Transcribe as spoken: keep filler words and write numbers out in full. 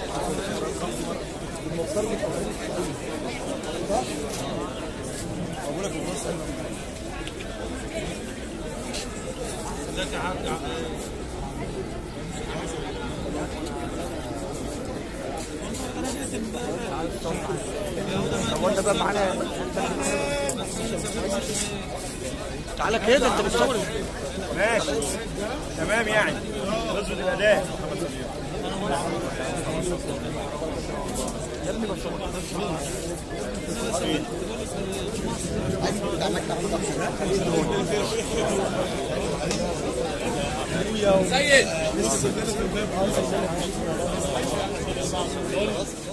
هو انت بقى معانا تعالى كده انت بتصور ماشي تمام يعني نظبط الاداء يا ابني بصور سيد